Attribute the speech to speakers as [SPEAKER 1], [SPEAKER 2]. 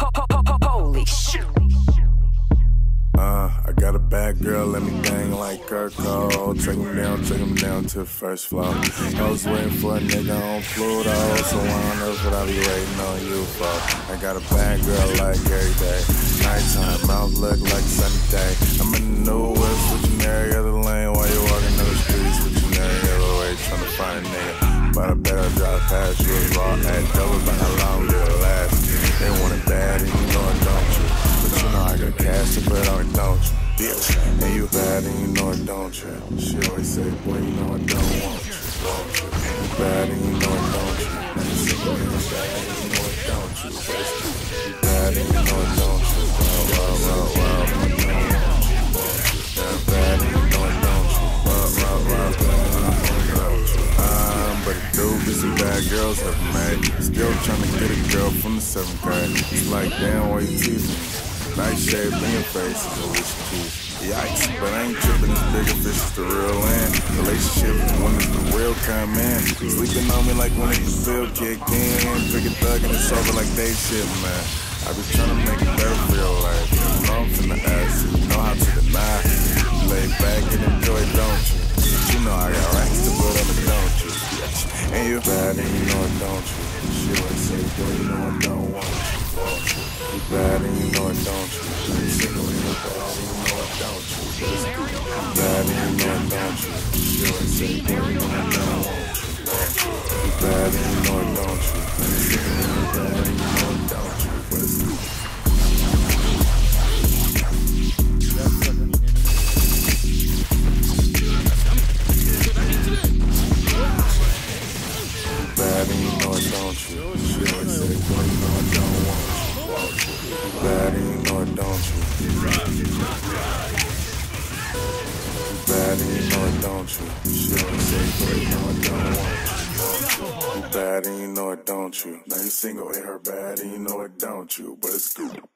[SPEAKER 1] Holy shit.
[SPEAKER 2] I got a bad girl, let me bang like Kirk Cole. Take him down to the first floor. I was waiting for a nigga on Pluto, so on earth would I be waiting on you for? I got a bad girl like every day. Nighttime, mouth look like a sunny day. I'm in the new whip, switching every other lane while you walking down the street, switching every other way, trying to find a nigga. But I bet I'll drive past you as raw at double, but how long will it last? They want it bad and you know it, don't you? But you know I got cash to put on it, don't you? Bitch, and you bad and you know it, don't you? She always say, boy, you know I don't want you. You bad and you know it, don't you? You single and you bad and you know it, don't you? You bad and you know it, don't you? You bad and you know it, don't you? But it do be some bad girls have made. Still trying to get a girl from the 7th grade. It's like, damn, why you teasing me? Nice shape in your face is a wish teeth. Yikes, but I ain't tripping, this bigger fish is the real end. Relationship is when it's the real come in. Sleeping on me like when it's the bill kick in. Pick a thug and it's over like they shit, man. I be trying to make it better for your life. You know I'm finna ask you, you know how to deny. You lay back and enjoy, don't you? You know I got racks to put up, don't you? And you bad and you know it, don't you? She always say, boy, you know I don't want you. You bad and you know it, don't you? You single and you bad and you know it, don't you? You bad and you know it, don't you? She always say, boy, you know I don't want you. You bad and you know it, don't you? You single and you bad and you know it, don't you? But it's cool. Bad and you know it, don't you? She always say, boy, you know I don't want you. You bad and you know it, don't you? You bad and you know it, don't you? She always say, boy, you know I don't want you. You bad and you know it, don't you? Now you single, hit her bad and you know it, don't you? But it's cool.